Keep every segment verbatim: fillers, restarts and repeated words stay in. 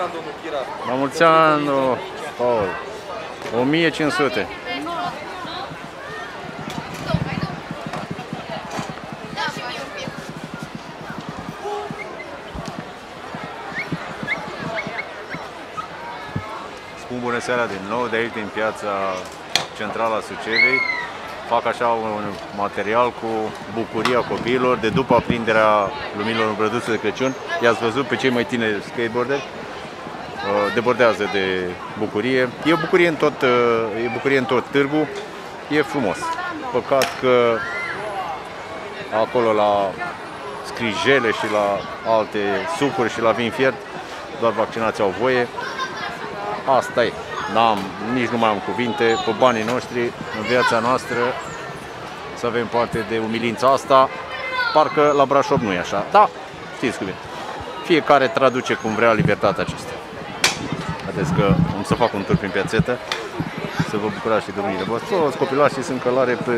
ani, domnul Chira. La mulți ani, Paul. o mie cinci sute. Spun bună seara din nou de aici, din piața centrală a Suceavei. Fac așa un material cu bucuria copiilor de după aprinderea luminilor îmbrăduțe de Crăciun. I-ați văzut pe cei mai tineri skateboarderi? Debordează de bucurie. E bucurie în tot, e bucurie în tot târgul. E frumos. Păcat că acolo la scrijele și la alte sucuri și la vin fiert doar vaccinații au voie. Asta e. N-am, nici nu mai am cuvinte. Pe banii noștri, în viața noastră, să avem parte de umilința asta. Parcă la Brașov nu e așa. Da, știți cum e. Fiecare traduce cum vrea libertatea aceasta. Vedeți că am să fac un tur prin piațetă, să vă bucurați și de lumile voastre. Toți copilașii sunt călare pe...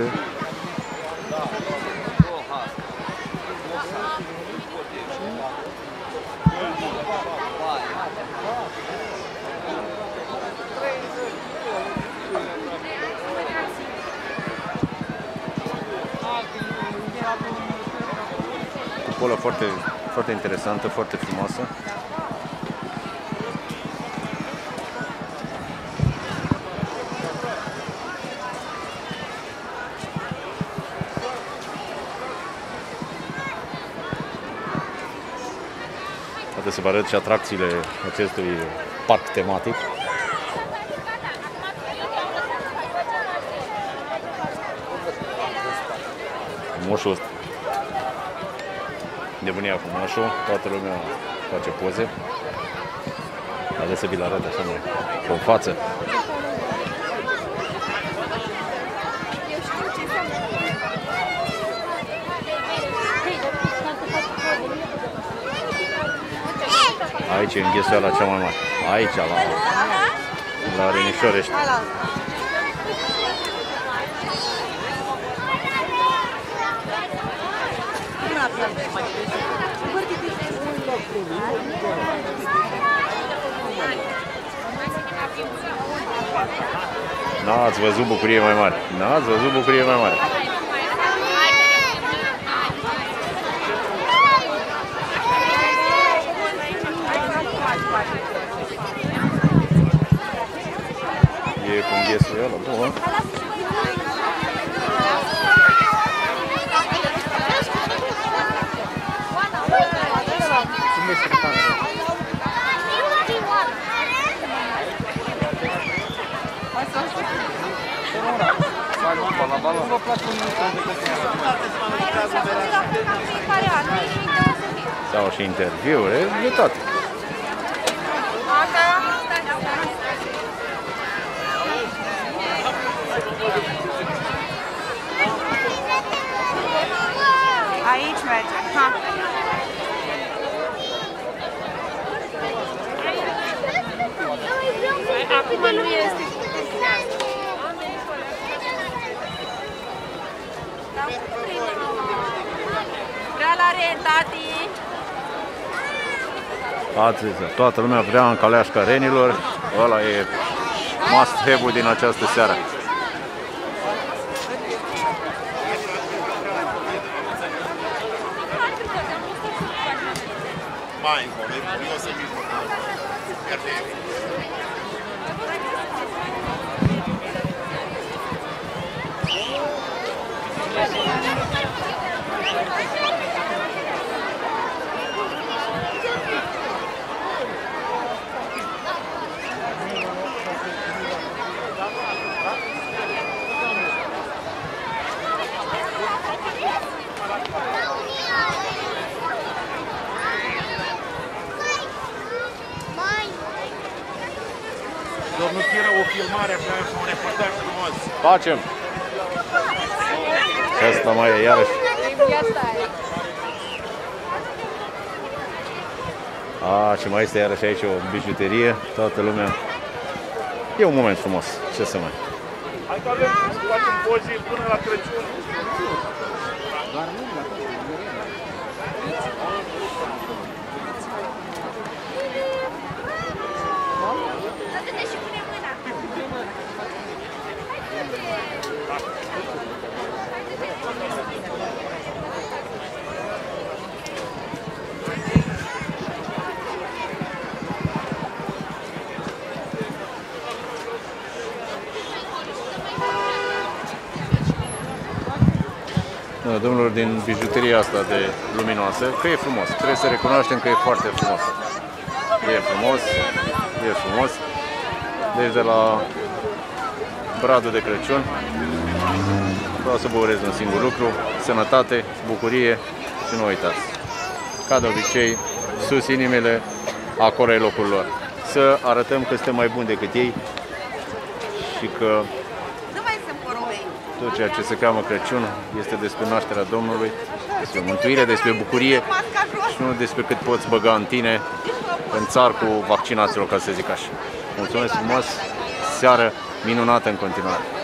Cupolă foarte, foarte interesantă, foarte frumoasă. Haideți să vă arăt și atracțiile acestui parc tematic. Moșul ăsta. Nebunia cu moșul, toată lumea face poze. Haideți să vi-l arăt așa mai pe față. Aici e înghesuiala cea mai mare. Aici, la, la Renișorești. N-ați văzut bucurie mai mare. N-ați văzut bucurie mai mare. E cu înghesuiala, bun. Sau și interviuri, de toate. Aici merge. Ha. Acum nu este. Vrea la rent, tati. Ați, toată lumea vrea în caleașca renilor. Ăla e must have-ul din această seară. Mai încolo, eu să vin. Domnul Chira, o filmare, și un reportaj frumos. Facem! Și asta mai e, iarăși. A, și mai este iarăși aici o bijuterie, toată lumea. E un moment frumos, ce să mai... Hai că avem să facem poze până la Crăciun. domnilor din bijuteria asta de luminoasă, că e frumos. Trebuie să recunoaștem că e foarte frumos. E frumos, e frumos. Deci de la bradul de Crăciun vreau să vă urez un singur lucru: sănătate, bucurie și nu uitați, ca de obicei, sus inimile, acolo e locul lor. Să arătăm că suntem mai buni decât ei și că tot ceea ce se cheamă Crăciun este despre nașterea Domnului, despre mântuire, despre bucurie și nu despre cât poți băga în tine în țar cu vaccinațiilor, ca să zic așa. Mulțumesc frumos, seară minunată în continuare!